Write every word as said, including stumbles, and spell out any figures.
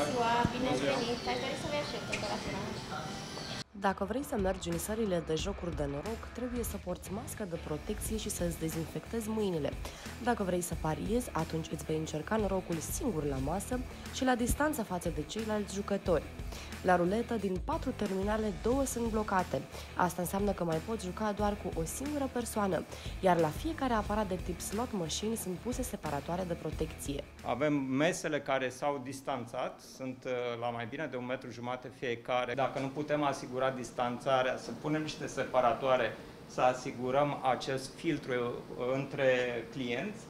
ziua, bine ați venit! Aș dori să vă aștept temperatura. Dacă vrei să mergi în sările de jocuri de noroc, trebuie să porți mască de protecție și să-ți dezinfectezi mâinile. Dacă vrei să pariezi, atunci îți vei încerca norocul singur la masă și la distanță față de ceilalți jucători. La ruletă, din patru terminale, două sunt blocate. Asta înseamnă că mai poți juca doar cu o singură persoană, iar la fiecare aparat de tip slot machine sunt puse separatoare de protecție. Avem mesele care s-au distanțat, sunt la mai bine de un metru jumate fiecare. Dacă nu putem asigura distanțarea, să punem niște separatoare, să asigurăm acest filtru între clienți.